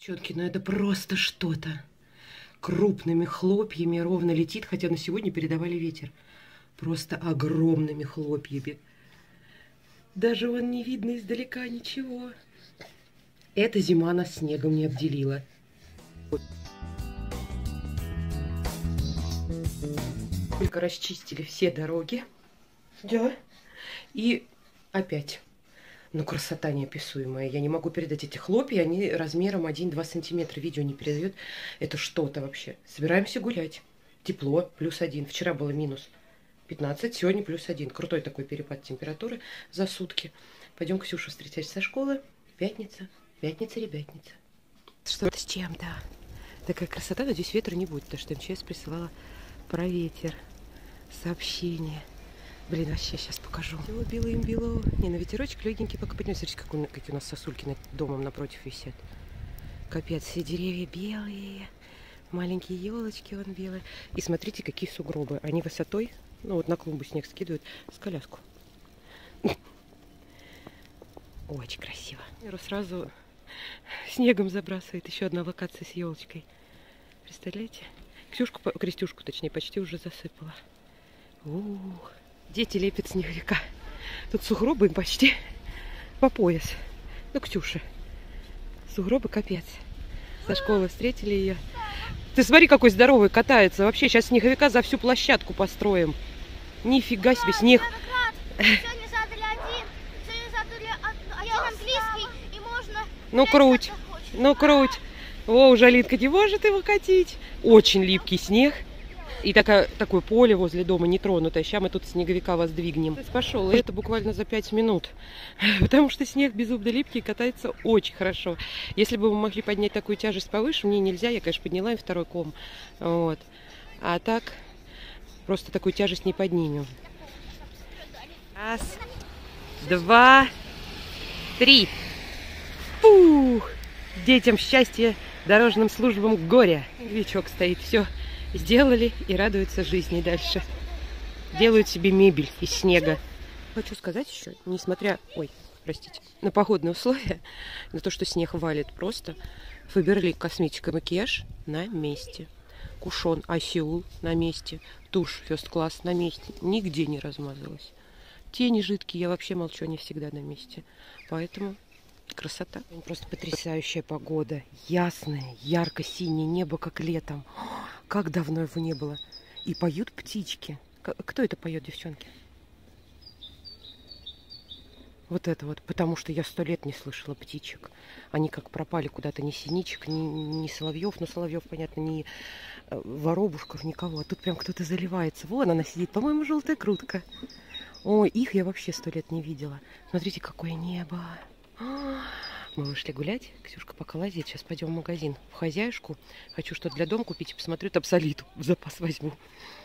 Четкий, но это просто что-то. Крупными хлопьями ровно летит, хотя на сегодня передавали ветер. Просто огромными хлопьями. Даже вон не видно издалека ничего. Эта зима нас снегом не обделила. Только расчистили все дороги. Да. И опять. Ну, красота неописуемая. Я не могу передать эти хлопья. Они размером 1-2 сантиметра. Видео не передает. Это что-то вообще. Собираемся гулять. Тепло, +1. Вчера было -15, сегодня +1. Крутой такой перепад температуры за сутки. Пойдем Ксюшу встречать со школы. Пятница. Пятница, ребятница. Что-то с чем-то. Такая красота. Надеюсь, ветра не будет, потому что МЧС присылала про ветер. Сообщение. Блин, вообще сейчас покажу. Все белым-бело. Не, на ветерочек легенький пока поднялся. Смотрите, какие у нас сосульки над домом напротив висят. Капец, все деревья белые. Маленькие елочки вон белые. И смотрите, какие сугробы. Они высотой, ну вот на клумбу снег скидывают, с коляску. Очень красиво. Сразу снегом забрасывает. Еще одна локация с елочкой. Представляете? Крестюшку, точнее, почти уже засыпала. Ух. Дети лепят снеговика. Тут сугробы им почти по пояс. Ну, Ксюша. Сугробы капец. Со школы встретили ее. Ты смотри, какой здоровый катается. Вообще, сейчас снеговика за всю площадку построим. Нифига себе, снег. Сегодня задали один, английский, и можно... Ну, круть. Ну, круть. О, уже Алинка не может его катить. Очень липкий снег. И такое поле возле дома нетронутое. Сейчас мы тут снеговика воздвигнем. Пошел, и это буквально за 5 минут. Потому что снег безумно липкий, катается очень хорошо. Если бы мы могли поднять такую тяжесть повыше, мне нельзя. Я, конечно, подняла и второй ком. Вот. А так просто такую тяжесть не поднимем. 1, 2, 3. Фух! Детям счастья, дорожным службам горе. Вечок стоит, все. Сделали и радуются жизни дальше. Делают себе мебель из снега. Хочу сказать еще, несмотря, на погодные условия, на то, что снег валит просто, Фаберлик косметика макияж на месте. Кушон Асеул на месте. Тушь First Class на месте. Нигде не размазалась. Тени жидкие, я вообще молчу, они всегда на месте. Поэтому красота. Просто потрясающая погода. Ясное, ярко-синее небо, как летом. Как давно его не было. И поют птички. Кто это поет, девчонки? Вот это вот. Потому что я 100 лет не слышала птичек. Они как пропали куда-то. Ни синичек, ни соловьев. Ну, соловьев, понятно, ни воробушков, никого. А тут прям кто-то заливается. Вон она сидит. По-моему, желтая крутка. Ой, их я вообще 100 лет не видела. Смотрите, какое небо. Мы вышли гулять. Ксюшка пока лазит. Сейчас пойдем в магазин. В хозяюшку. Хочу что-то для дома купить. И посмотрю, Топсолиту в запас возьму.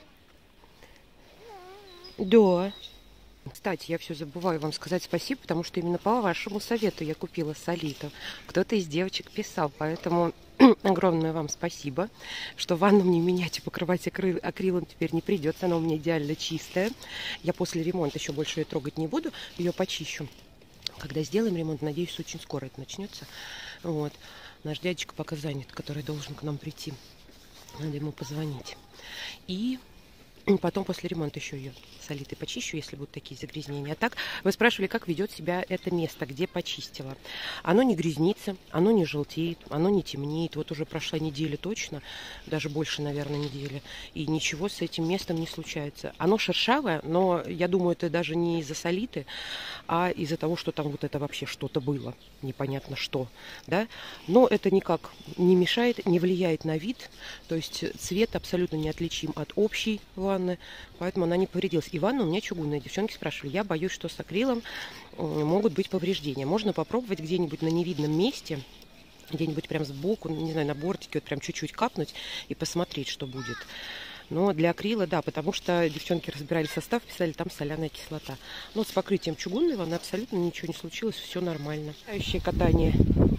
Да. Кстати, я все забываю вам сказать спасибо, потому что именно по вашему совету я купила солиту. Кто-то из девочек писал, поэтому огромное вам спасибо, что ванну мне менять и покрывать акрилом теперь не придется. Она у меня идеально чистая. Я после ремонта еще больше ее трогать не буду. Ее почищу. Когда сделаем ремонт, надеюсь, очень скоро это начнется. Вот. Наш дядечка пока занят, который должен к нам прийти. Надо ему позвонить. И потом после ремонта еще ее солитой почищу, если будут такие загрязнения. А так, вы спрашивали, как ведет себя это место, где почистила. Оно не грязнится, оно не желтеет, оно не темнеет. Вот уже прошла неделя точно, даже больше, наверное, недели. И ничего с этим местом не случается. Оно шершавое, но я думаю, это даже не из-за солиты, а из-за того, что там вот это вообще что-то было. Непонятно что. Да? Но это никак не мешает, не влияет на вид. То есть цвет абсолютно неотличим от общей ванны, поэтому она не повредилась. И ванна у меня чугунная. Девчонки спрашивали, я боюсь, что с акрилом могут быть повреждения. Можно попробовать где-нибудь на невидном месте, где-нибудь прям сбоку, не знаю, на бортике, вот прям чуть-чуть капнуть и посмотреть, что будет. Но для акрила, да, потому что девчонки разбирали состав, писали, там соляная кислота. Но с покрытием чугунной ванны абсолютно ничего не случилось, все нормально. Следующее катание.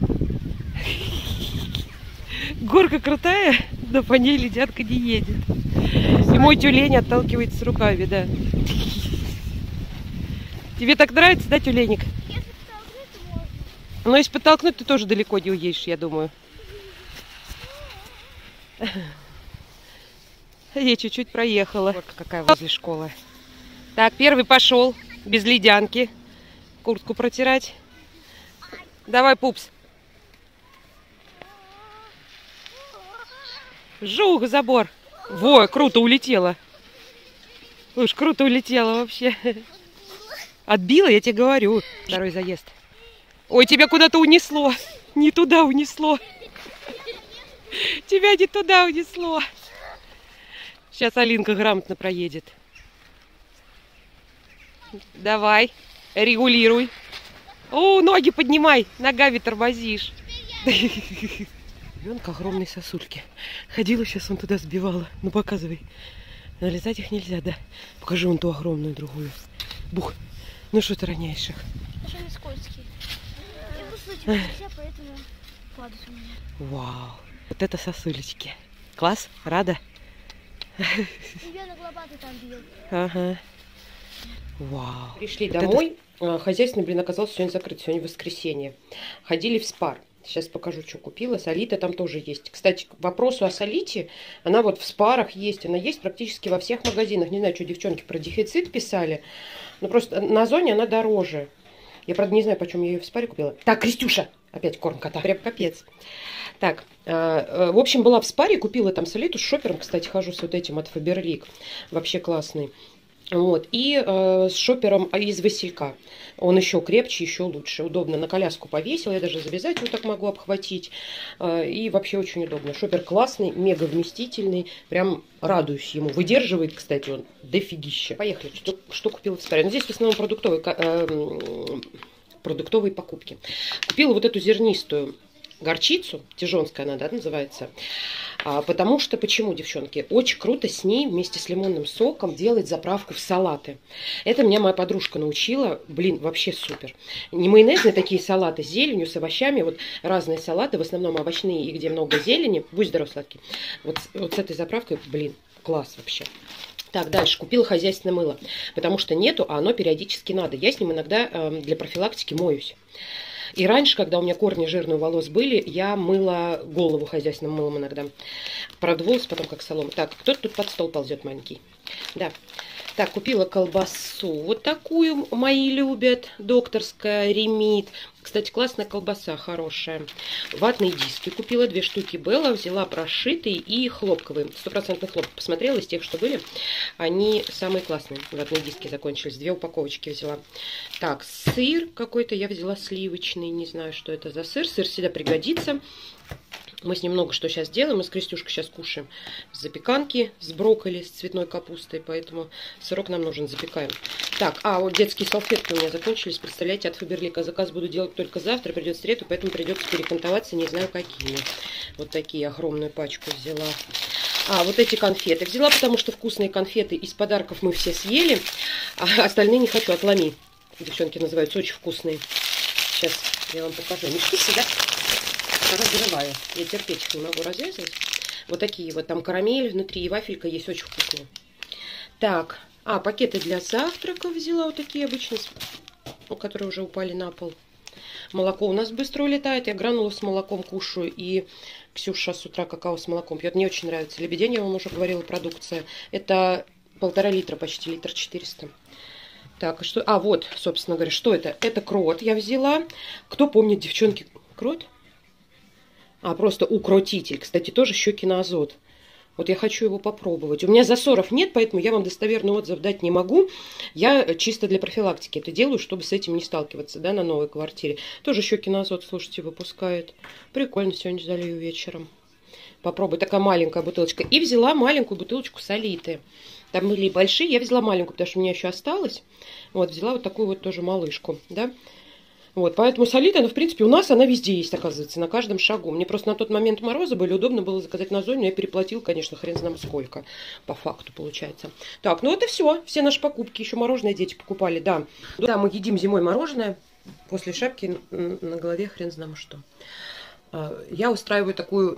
Горка крутая, но по ней ледятка не едет. И мой тюлень отталкивается руками, да. Тебе так нравится, да, тюленик? Если подтолкнуть, то можно. Но если подтолкнуть, ты тоже далеко не уедешь, я думаю. Я чуть-чуть проехала. Вот какая возле школы. Так, первый пошел, без ледянки. Куртку протирать. Давай, пупс. Жух, забор. Во, круто улетела. Уж круто улетела вообще. Отбила, я тебе говорю. Второй заезд. Ой, тебя куда-то унесло. Не туда унесло. Тебя не туда унесло. Сейчас Алинка грамотно проедет. Давай, регулируй. О, ноги поднимай, ногами тормозишь. Ребенка огромные сосульки. Ходила, сейчас он туда сбивала. Ну, показывай. Налезать их нельзя, да? Покажи вон ту огромную другую. Бух. Ну, что ты роняешь их? Потому что они скользкие. И кусать нельзя, поэтому падают у меня. Вау. Вот это сосулечки. Класс? Рада? Ребенок лопатой там бил. Ага. Вау. Пришли домой. Хозяйственный, блин, оказался сегодня закрыт. Сегодня воскресенье. Ходили в Спар. Сейчас покажу, что купила. Солита там тоже есть. Кстати, к вопросу о солите, она вот в Спарах есть. Она есть практически во всех магазинах. Не знаю, что девчонки про дефицит писали. Но просто на Озоне она дороже. Я, правда, не знаю, почем я ее в Спаре купила. Так, Крестюша! Опять корм кота. Прям капец. Так, в общем, была в Спаре, купила там солиту с шопером. Кстати, хожу с вот этим от Фаберлик. Вообще классный. Вот, и с шопером из Василька. Он еще крепче, еще лучше. Удобно на коляску повесил. Я даже завязать вот так могу обхватить. И вообще очень удобно. Шопер классный, мега вместительный. Прям радуюсь ему. Выдерживает, кстати, он дофигища. Поехали. Что купила в Спаре? Ну, здесь в основном продуктовые покупки. Купила вот эту зернистую горчицу, тижонская она, да, называется. Потому что, почему, девчонки, очень круто с ней вместе с лимонным соком делать заправку в салаты. Это меня моя подружка научила. Блин, вообще супер. Не майонезные такие салаты с зеленью, с овощами. Вот разные салаты, в основном овощные и где много зелени. Будь здоров, сладкий. Вот с этой заправкой, блин, класс вообще. Так, дальше. Купила хозяйственное мыло. Потому что нету, а оно периодически надо. Я с ним иногда для профилактики моюсь. И раньше, когда у меня корни жирные у волос были, я мыла голову хозяйственным мылом иногда. Правда, волосы потом как солома. Так, кто-то тут под стол ползет маленький. Да. Так, купила колбасу. Вот такую мои любят. Докторская, Ремит. Кстати, классная колбаса, хорошая. Ватные диски купила. 2 штуки Белла. Взяла прошитые и хлопковые. 100% хлопок. Посмотрела из тех, что были. Они самые классные. Ватные диски закончились. 2 упаковочки взяла. Так, сыр какой-то я взяла сливочный. Не знаю, что это за сыр. Сыр всегда пригодится. Мы с ним много что сейчас делаем. Мы с Крестюшкой сейчас кушаем запеканки с брокколи, с цветной капустой. Поэтому сырок нам нужен, запекаем. Так, вот детские салфетки у меня закончились. Представляете, от Фаберлика. Заказ буду делать только завтра. Придет в среду, поэтому придется перекантоваться. Не знаю, какими. Вот такие огромную пачку взяла. Вот эти конфеты взяла, потому что вкусные конфеты из подарков мы все съели. А остальные не хочу. Отломи. Девчонки называются, очень вкусные. Сейчас я вам покажу. Мешки всегда разрываю. Я терпеть их не могу развязывать. Вот такие вот. Там карамель внутри и вафелька есть. Очень вкусные. Так. Пакеты для завтрака взяла. Вот такие обычные, которые уже упали на пол. Молоко у нас быстро улетает. Я гранулу с молоком кушаю. И Ксюша с утра какао с молоком пьет. Мне очень нравится. Лебедень, я вам уже говорила, продукция. Это 1,5 литра, почти 1,4 литра. Так, что... вот, собственно говоря, что это? Это крот я взяла. Кто помнит, девчонки, крот? Просто укротитель. Кстати, тоже щеки на азот. Вот я хочу его попробовать. У меня засоров нет, поэтому я вам достоверный отзыв дать не могу. Я чисто для профилактики это делаю, чтобы с этим не сталкиваться, да, на новой квартире. Тоже щеки на азот, слушайте, выпускает. Прикольно, сегодня залью вечером. Попробуй. Такая маленькая бутылочка. И взяла маленькую бутылочку солиты. Там были большие, я взяла маленькую, потому что у меня еще осталось. Вот, взяла вот такую вот тоже малышку, да. Вот, поэтому солита, в принципе, у нас она везде есть, оказывается, на каждом шагу. Мне просто на тот момент морозы были, удобно было заказать на Озоне, но я переплатила, конечно, хрен знает сколько, по факту получается. Так, ну это все наши покупки, еще мороженое дети покупали, да. Да, мы едим зимой мороженое, после шапки на голове хрен знает что. Я устраиваю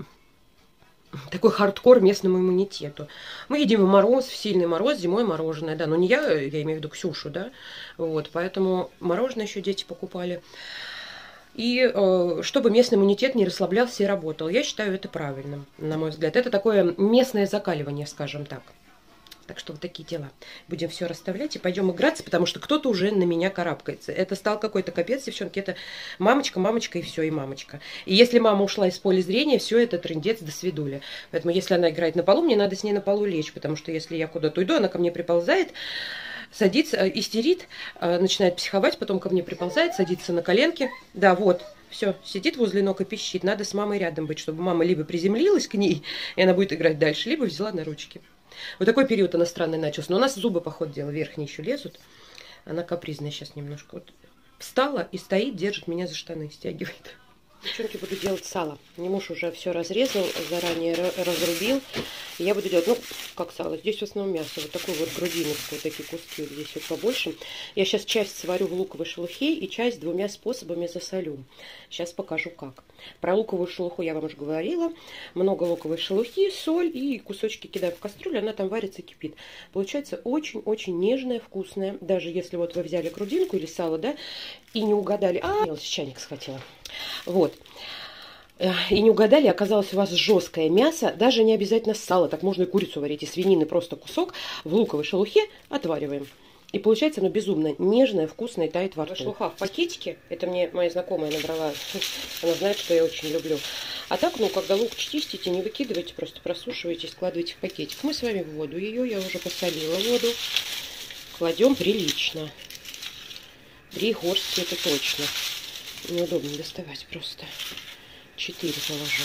такой хардкор местному иммунитету. Мы едим в мороз, в сильный мороз, зимой мороженое, да, но не я имею в виду Ксюшу, да, вот, поэтому мороженое еще дети покупали. и чтобы местный иммунитет не расслаблялся и работал. Я считаю это правильным, на мой взгляд. Это такое местное закаливание, скажем так. Так что вот такие дела. Будем все расставлять и пойдем играться, потому что кто-то уже на меня карабкается. Это стал какой-то капец, девчонки. Это мамочка, мамочка и все, и мамочка. И если мама ушла из поля зрения, все, это трындец до свидули. Поэтому если она играет на полу, мне надо с ней на полу лечь, потому что если я куда-то уйду, она ко мне приползает, садится, истерит, начинает психовать, потом ко мне приползает, садится на коленки. Да, вот. Все, сидит возле ног и пищит. Надо с мамой рядом быть, чтобы мама либо приземлилась к ней, и она будет играть дальше, либо взяла на ручки. Вот такой период иностранный начался. Но у нас зубы, по ходу дела, верхние еще лезут. Она капризная сейчас немножко. Вот встала и стоит, держит меня за штаны, стягивает. Девчонки, буду делать сало. Мне муж уже все разрезал, заранее разрубил. И я буду делать, ну, как сало. Здесь в основном мясо. Вот такую вот грудиночку, вот такие куски. Вот здесь вот побольше. Я сейчас часть сварю в луковой шелухе и часть двумя способами засолю. Сейчас покажу, как. Про луковую шелуху я вам уже говорила. Много луковой шелухи, соль и кусочки кидаю в кастрюлю. Она там варится и кипит. Получается очень-очень нежная, вкусная. Даже если вот вы взяли грудинку или сало, да, и не угадали. Чайник схватила. Вот. И не угадали, оказалось у вас жесткое мясо, даже не обязательно сало, так можно и курицу варить, и свинины просто кусок в луковой шелухе отвариваем. И получается оно безумно нежное, вкусное и тает во рту. Шелуха в пакетике, это мне моя знакомая набрала, она знает, что я очень люблю. А так, ну, когда лук чистите, не выкидывайте, просто просушивайте, складывайте в пакетик. Мы с вами в воду ее, я уже посолила воду, кладем прилично. 3 горстки, это точно. Неудобно доставать просто. 4 положу.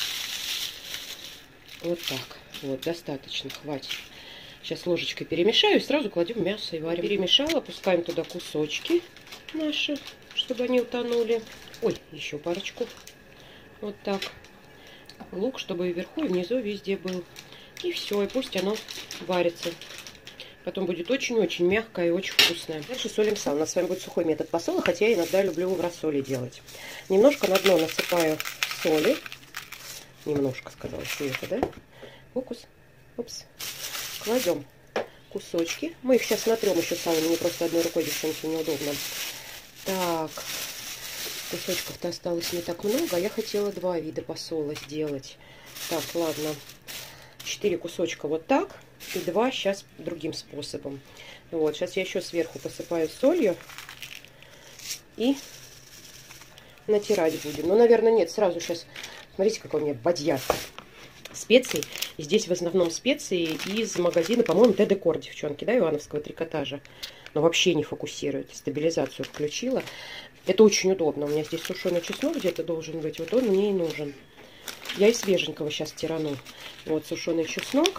Вот так. Вот, достаточно, хватит. Сейчас ложечкой перемешаю и сразу кладем мясо и варим. Перемешала, опускаем туда кусочки наши, чтобы они утонули. Ой, еще парочку. Вот так. Лук, чтобы и вверху, и внизу везде был. И все, и пусть оно варится. Потом будет очень-очень мягкое и очень вкусное. Дальше солим сало. У нас с вами будет сухой метод посола, хотя я иногда люблю его в рассоле делать. Немножко на дно насыпаю соли. Немножко, сказала Света, да? Фокус. Упс. Кладем кусочки. Мы их сейчас натрем еще салом. Мне просто одной рукой, девчонки, неудобно. Так. Кусочков-то осталось не так много. А я хотела 2 вида посола сделать. Так, ладно. 4 кусочка вот так. И 2 сейчас другим способом. Вот, сейчас я еще сверху посыпаю солью. И натирать будем. Ну, наверное, нет, сразу сейчас. Смотрите, какой у меня бадьяр специй. И здесь в основном специи из магазина, по-моему, Т-Декор, девчонки, да, ивановского трикотажа. Но вообще не фокусирует. Стабилизацию включила. Это очень удобно. У меня здесь сушеный чеснок где-то должен быть. Вот он мне и нужен. Я и свеженького сейчас тирану. Вот сушеный чеснок.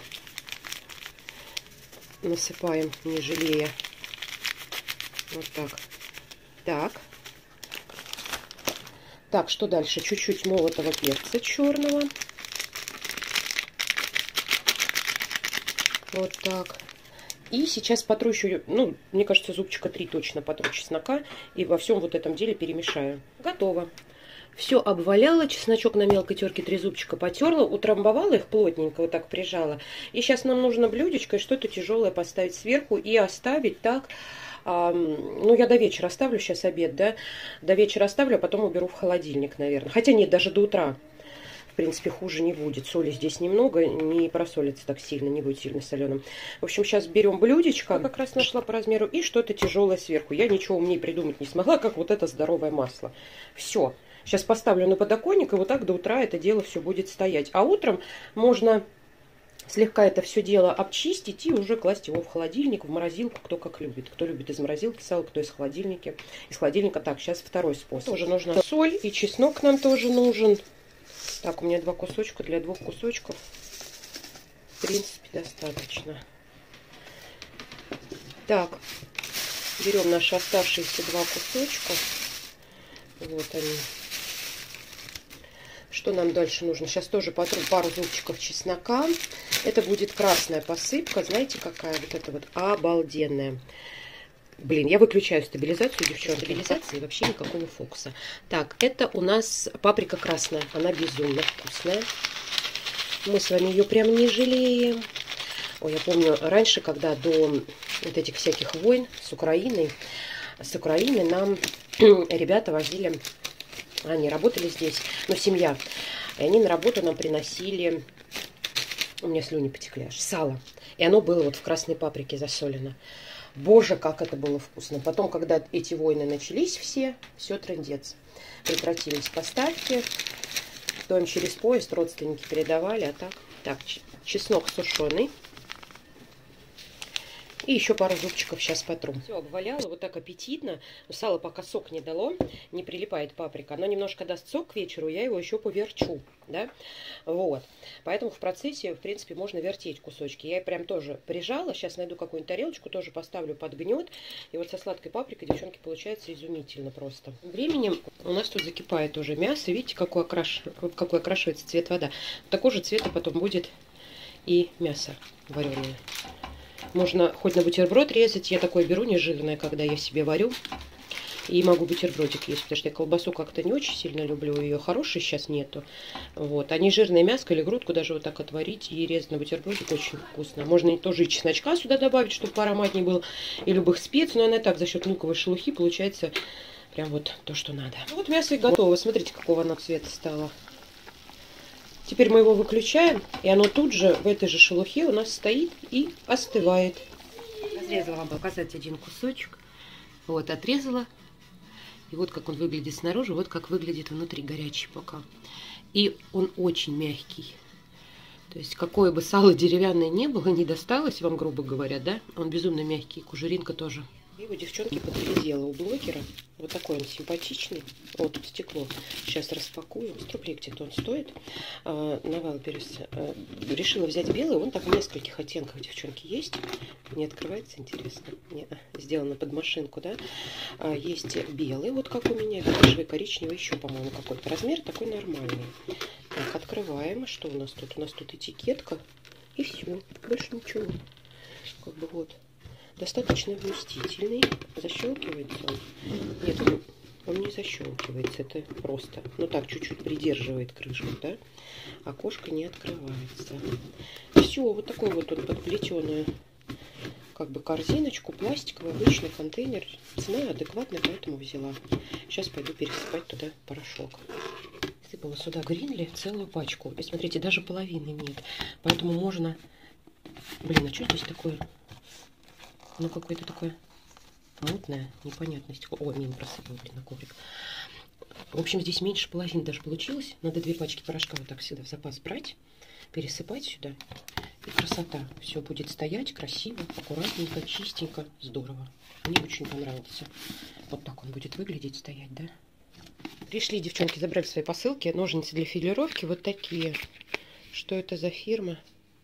Насыпаем, не жалея. Вот так. Так. Так, что дальше? Чуть-чуть молотого перца черного. Вот так. И сейчас потру еще, ну, мне кажется, зубчика 3 точно потру чеснока. И во всем вот этом деле перемешаю. Готово. Все обваляла, чесночок на мелкой терке 3 зубчика потерла, утрамбовала их плотненько, вот так прижала. И сейчас нам нужно блюдечко и что-то тяжелое поставить сверху и оставить так. Ну, я до вечера оставлю, сейчас обед, да. До вечера оставлю, а потом уберу в холодильник, наверное. Хотя нет, даже до утра. В принципе, хуже не будет. Соли здесь немного, не просолится так сильно, не будет сильно соленым. В общем, сейчас берем блюдечко, как раз нашла по размеру, и что-то тяжелое сверху. Я ничего умнее придумать не смогла, как вот это здоровое масло. Все. Сейчас поставлю на подоконник, и вот так до утра это дело все будет стоять. А утром можно слегка это все дело обчистить и уже класть его в холодильник, в морозилку, кто как любит. Кто любит из морозилки сало, кто из холодильника. Из холодильника. Так, сейчас второй способ. Тоже нужна соль, и чеснок нам тоже нужен. Так, у меня 2 кусочка, для 2 кусочков, в принципе, достаточно. Так, берем наши оставшиеся 2 кусочка. Вот они. Что нам дальше нужно? Сейчас тоже потру пару зубчиков чеснока. Это будет красная посыпка. Знаете, какая вот эта вот обалденная. Блин, я выключаю стабилизацию, девчонки. Стабилизации вообще никакого фокуса. Так, это у нас паприка красная. Она безумно вкусная. Мы с вами ее прям не жалеем. Ой, я помню, раньше, когда до вот этих всяких войн с Украиной нам ребята возили, они работали здесь, ну, семья, и они на работу нам приносили, у меня слюни потекли аж, сало. И оно было вот в красной паприке засолено. Боже, как это было вкусно. Потом, когда эти войны начались все трындец. Прекратились поставки. То им через поезд родственники передавали, а так. Так, чеснок сушеный. И еще пару зубчиков сейчас потру. Все, обваляла, вот так аппетитно. Сало пока сок не дало, не прилипает паприка. Оно немножко даст сок к вечеру, я его еще поверчу, да. Вот. Поэтому в процессе, в принципе, можно вертеть кусочки. Я прям тоже прижала. Сейчас найду какую-нибудь тарелочку, тоже поставлю под гнет. И вот со сладкой паприкой, девчонки, получается изумительно просто. Временем у нас тут закипает уже мясо. Видите, какой окрашивается цвет вода. Такого же цвета потом будет и мясо вареное. Можно хоть на бутерброд резать. Я такое беру нежирное, когда я себе варю. И могу бутербродик есть, потому что я колбасу как-то не очень сильно люблю. Ее хорошей сейчас нету. Вот. А нежирное мяско или грудку даже вот так отварить и резать на бутербродик очень вкусно. Можно тоже и чесночка сюда добавить, чтобы поароматнее было. И любых специй. Но она так за счет луковой шелухи получается прям вот то, что надо. Вот мясо и готово. Смотрите, какого оно цвета стало. Теперь мы его выключаем, и оно тут же в этой же шелухе у нас стоит и остывает. Разрезала вам показать один кусочек. Вот, отрезала. И вот как он выглядит снаружи, вот как выглядит внутри горячий пока. И он очень мягкий. То есть, какое бы сало деревянное не было, не досталось вам, грубо говоря, да? Он безумно мягкий, кожуринка тоже. И у девчонки подглядела у блогера. Вот такой он симпатичный. Вот тут стекло. Сейчас распакую. 100 рублей где-то он стоит. Навал решила взять белый. Он так в нескольких оттенках, девчонки, есть. Не открывается, интересно. Не, сделано под машинку, да. Есть белый, вот как у меня. Бежевый, коричневый, еще, по-моему, какой-то размер. Такой нормальный. Так, открываем. Что у нас тут? У нас тут этикетка. И все. Больше ничего. Как бы вот. Достаточно вместительный. Защелкивается он? Нет, он не защелкивается. Это просто, ну так, чуть-чуть придерживает крышку, да? Окошко не открывается. Все, вот такой вот он подплетенную, как бы корзиночку, пластиковый, обычный контейнер. Цена адекватная, поэтому взяла. Сейчас пойду пересыпать туда порошок. Сыпала сюда Гринли целую пачку. И смотрите, даже половины нет. Поэтому можно... Блин, а что здесь такое? Ну, какое-то такое мутное, непонятное стекло. Ой, мимо просыпала, блин, на коврик. В общем, здесь меньше половины даже получилось. Надо 2 пачки порошка вот так всегда в запас брать, пересыпать сюда. И красота. Все будет стоять красиво, аккуратненько, чистенько. Здорово. Мне очень понравился. Вот так он будет выглядеть, стоять, да? Пришли, девчонки, забрали свои посылки. Ножницы для филировки вот такие. Что это за фирма?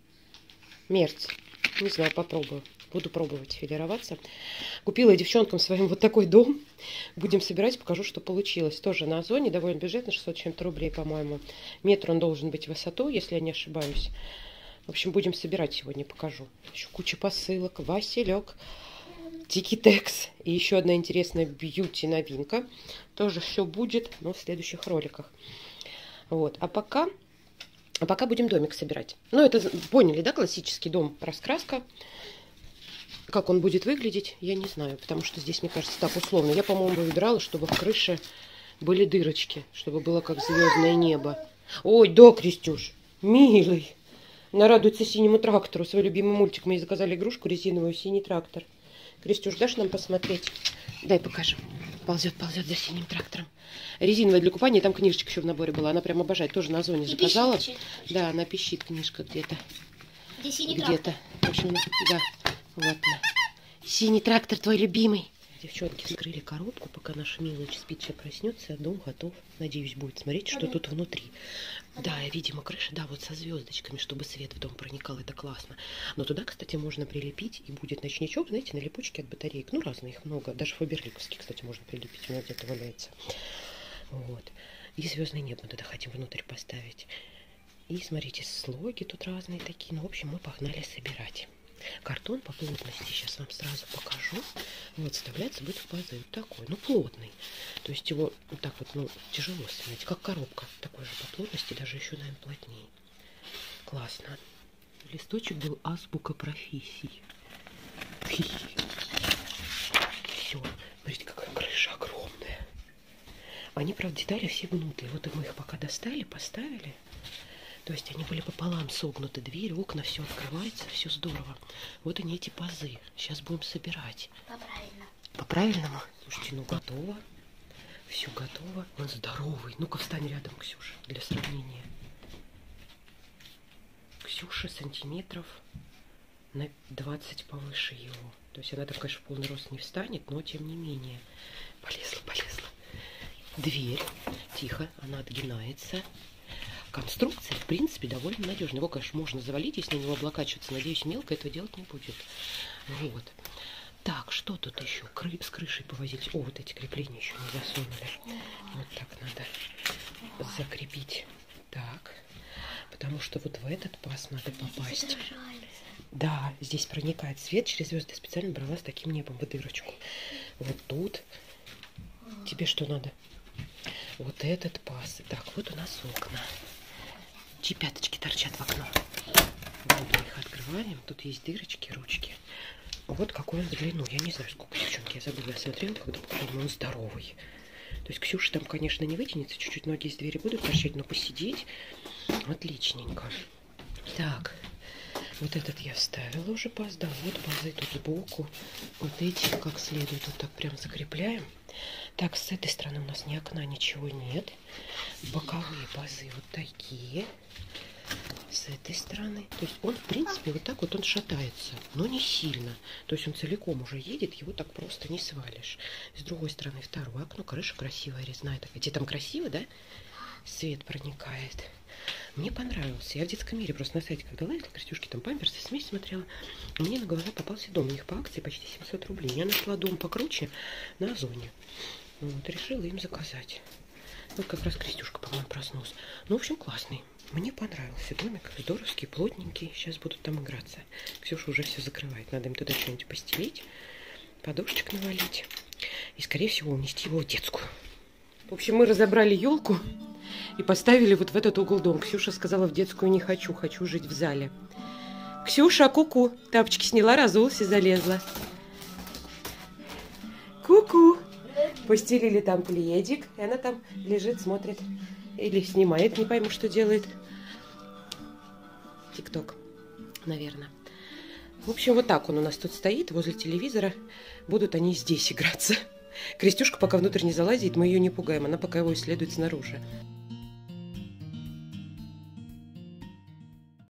Мерц. Не знаю, попробую. Буду пробовать филироваться. Купила девчонкам своим вот такой дом. Будем собирать, покажу, что получилось. Тоже на Озоне, довольно бюджетно, 600 чем-то рублей, по-моему. Метр он должен быть в высоту, если я не ошибаюсь. В общем, будем собирать сегодня, покажу. Еще куча посылок, Василек, Тикитекс. И еще одна интересная бьюти-новинка. Тоже все будет, но в следующих роликах. Вот. А пока будем домик собирать. Ну, это, поняли, да, классический дом, раскраска. Как он будет выглядеть, я не знаю, потому что здесь, мне кажется, так условно. Я, по-моему, выбирала, чтобы в крыше были дырочки, чтобы было как звездное небо. Ой, да, Крестюш, милый. Нарадуется синему трактору. Свой любимый мультик. Мы ей заказали игрушку резиновую, синий трактор. Крестюш, дашь нам посмотреть? Дай покажу. Ползет за синим трактором. Резиновая для купания, там книжечка еще в наборе была. Она прям обожает. Тоже на Озоне заказала. Да, она пищит, книжка где-то. Где-то. В общем, да. Вот она. Синий трактор твой любимый. Девчонки вскрыли коробку, пока наша милочь спит, сейчас проснется. Дом готов. Надеюсь, будет. Смотрите, что тут внутри. Да, видимо, крыша, да, вот со звездочками, чтобы свет в дом проникал. Это классно. Но туда, кстати, можно прилепить, и будет ночничок, знаете, на липучке от батареек. Ну, разные, их много. Даже фаберликовские, кстати, можно прилепить. У меня где-то валяется. Вот. И звездное небо туда хотим внутрь поставить. И смотрите, слоги тут разные такие. Ну, в общем, мы погнали собирать. Картон по плотности сейчас вам сразу покажу. Вот, вставляется будет в пазы. Вот такой, ну, плотный. То есть его вот так вот, ну, тяжело снять. Как коробка. Такой же по плотности, даже еще, наверное, плотнее. Классно. Листочек был азбука профессий. Все. Смотрите, какая крыша огромная. Они, правда, детали все гнутые. Вот мы их пока достали, поставили. То есть они были пополам согнуты. Дверь, окна, все открывается, все здорово. Вот они, эти пазы. Сейчас будем собирать. По-правильному. По-правильному? Слушайте, ну готово. Все готово. Он здоровый. Ну-ка, встань рядом, Ксюша, для сравнения. Ксюша сантиметров на 20 повыше его. То есть она там, конечно, в полный рост не встанет, но тем не менее. Полезла, полезла. Дверь. Тихо, она отгинается. Конструкция, в принципе, довольно надежная. Его, конечно, можно завалить, если на него облокачиваться. Надеюсь, мелко этого делать не будет. Вот. Так, что тут еще? С крышей повозились. О, вот эти крепления еще не засунули. Вот так надо закрепить. Так. Потому что вот в этот паз надо попасть. Да, здесь проникает свет через звезды. Специально брала с таким небом в дырочку. Вот тут. Тебе что надо? Вот этот паз. Так, вот у нас окна. Чьи пяточки торчат в окно. Вот мы их открываем. Тут есть дырочки, ручки. Вот какой он в длину. Я не знаю, сколько, девчонки. Я забыла, я смотрела, когда покупала, он здоровый. То есть Ксюша там, конечно, не вытянется. Чуть-чуть ноги из двери будут торчать, но посидеть отличненько. Так. Вот этот я вставила уже паз. Да, вот пазы тут сбоку. Вот эти как следует вот так прям закрепляем. Так, с этой стороны у нас ни окна, ничего нет. Боковые пазы вот такие. С этой стороны. То есть он, в принципе, вот так вот он шатается, но не сильно. То есть он целиком уже едет, его так просто не свалишь. С другой стороны второе окно, крыша красивая, резная такая. Тебе там красиво, да? Свет проникает. Мне понравился. Я в детском мире просто на сайте, когда лазила, Крестюшки, там памперсы, смесь смотрела. Мне на глаза попался дом. У них по акции почти 700 рублей. Я нашла дом покруче на Озоне. Вот, решила им заказать. Вот как раз Крестюшка, по-моему, проснулась. Ну, в общем, классный. Мне понравился домик. Здоровский, плотненький. Сейчас будут там играться. Ксюша уже все закрывает. Надо им туда что-нибудь постелить, подушечек навалить. И, скорее всего, унести его в детскую. В общем, мы разобрали елку и поставили вот в этот угол дом. Ксюша сказала, в детскую не хочу, хочу жить в зале. Ксюша, ку-ку. Тапочки сняла, разулась и залезла. Ку-ку. Постелили там пледик, и она там лежит, смотрит. Или снимает, не пойму, что делает. ТикТок, наверное. В общем, вот так он у нас тут стоит, возле телевизора. Будут они здесь играться. Крестюшка пока внутрь не залазит, мы ее не пугаем. Она пока его исследует снаружи.